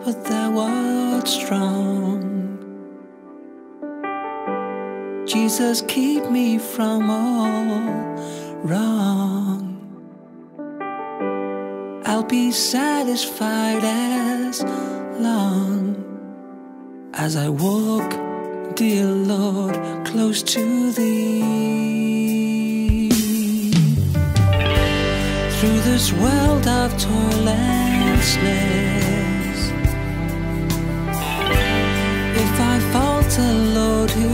but thou art strong. Jesus, keep me from all wrong. I'll be satisfied as long as I walk, dear Lord, close to Thee. Through this world of toil and snares, if I falter, Lord, who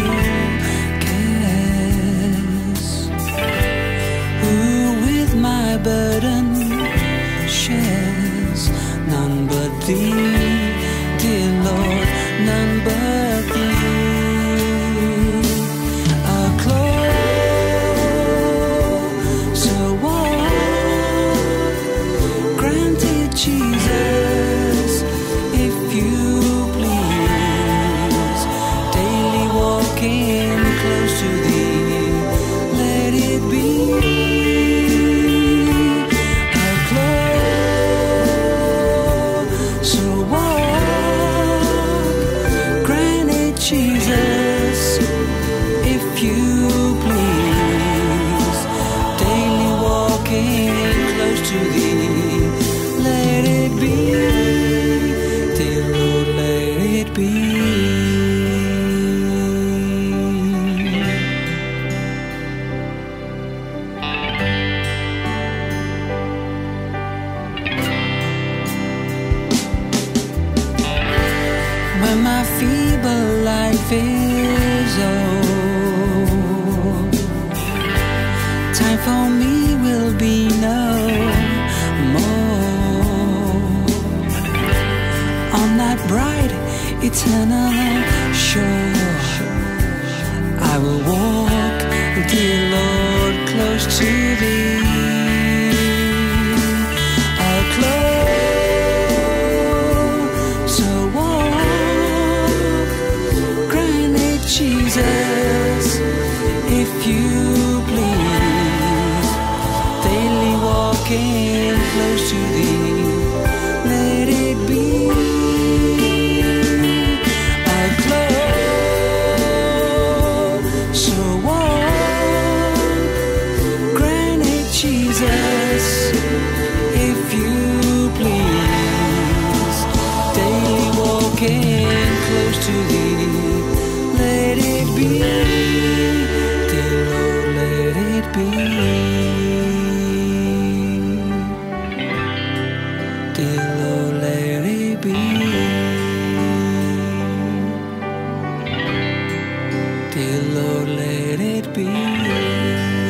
cares? Who with my burden shares? None but Thee, dear Lord, none but Thee. A closer walk, granted, Jesus, if You please. Daily walking close to Thee, let it be. A closer walk, granted, Jesus, if You please. Daily walking close to Thee, let it be. Dear Lord, let it be. When my feeble life is old, time for me will be no more. On that bright eternal shore, I will walk, dear Lord, close to Thee. A closer walk, granted, Jesus, if You please. Daily walking close to Thee, let it be. A closer walk, granted, Jesus, if You please. Daily walking close to Thee, let it be. Dear Lord, let it be. Dear Lord, let it be. Dear Lord, let it be.